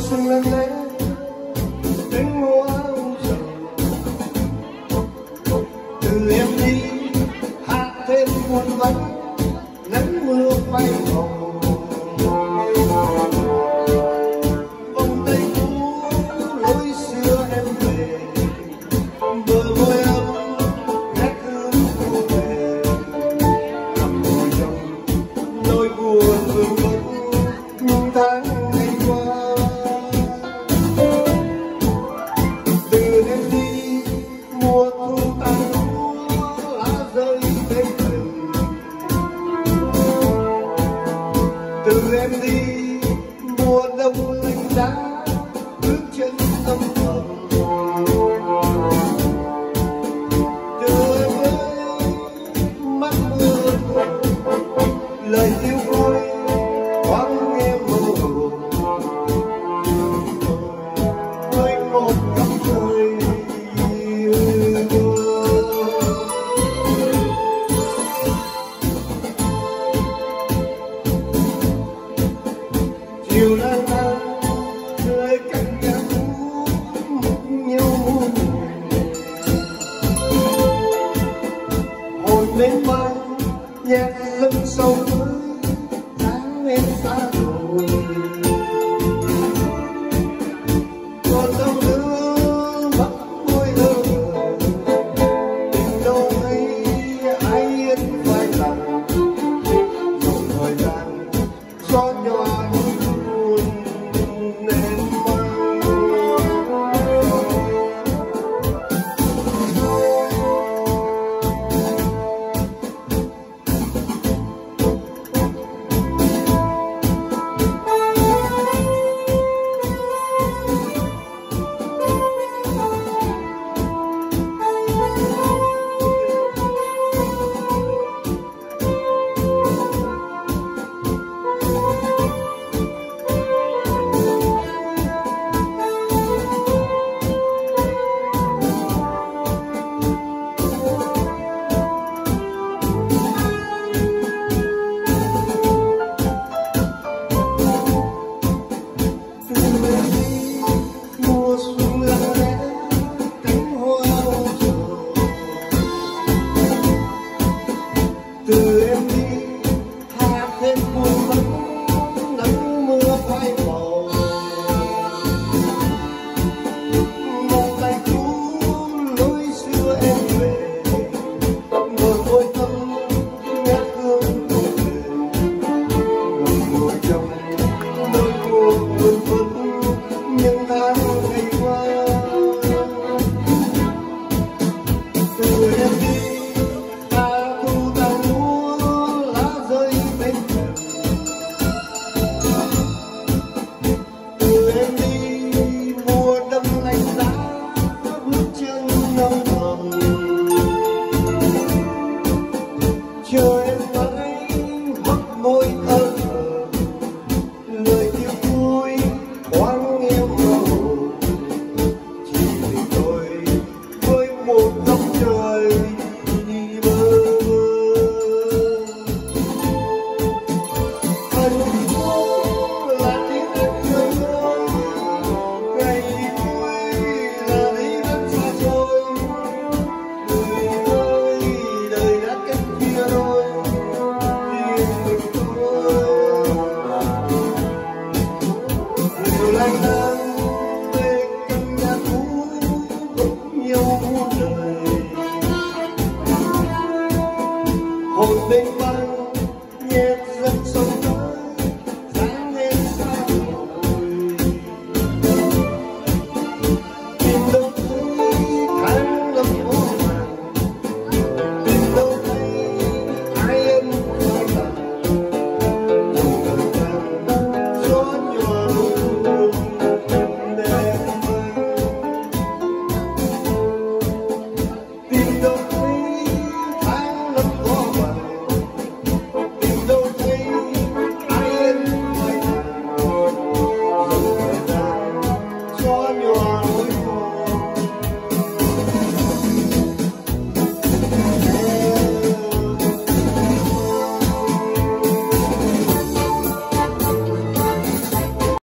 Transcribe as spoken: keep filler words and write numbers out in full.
xuân lặng lẽ cánh hoa rồng. Từ em đi hát thêm muôn vắng nắng mưa phai màu. Vòng tay cũ lối xưa em về, bờ môi ấm nét hương thu về. Nằm ngồi trong nỗi buồn vương vấn những tháng ngày qua. Từ em đi mùa thu tàn úa lá rơi bên rừng. Từ em đi mùa đông lạnh giá bước chân âm thầm. Từ em ơi mắt mưa lời yêu vui thoáng nghe mơ hồ. Với một cặp đôi chiều lang thang nơi cánh nhà cũ múc nhau muôn hồi mênh mang nhạc lưng sâu với tháng em xa rồi. Còn đâu nữa mắt môi lơ tình đâu ấy ai yên phải lòng. Dòng thời gian gió nhòa buồn em mang. Từ em đi hát thêm buồn vắng nắng mưa phai màu. Một tay cũ lối xưa em về, bờ môi thơm nhát hương thu về. Ngồi ngồi trong nỗi buồn vương vấn những tháng ngày qua. Từ em đi chờ em mãi mắt môi thơ lời yêu vui thoáng nghe mơ hồ. Chỉ vì tôi với một góc trời bơ vơ. Hạnh phúc là tiếng hát thơ, ngày vui là đi rất xa xôi. Người ơi đời đã cách kia rồi, chiều lang thang về căn nhà cũ múc nhau muôn lời hồi mênh mang